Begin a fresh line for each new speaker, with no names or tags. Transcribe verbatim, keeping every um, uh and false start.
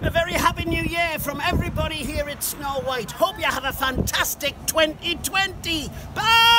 A very happy new year from everybody here at Snow White. Hope you have a fantastic twenty twenty. Bye!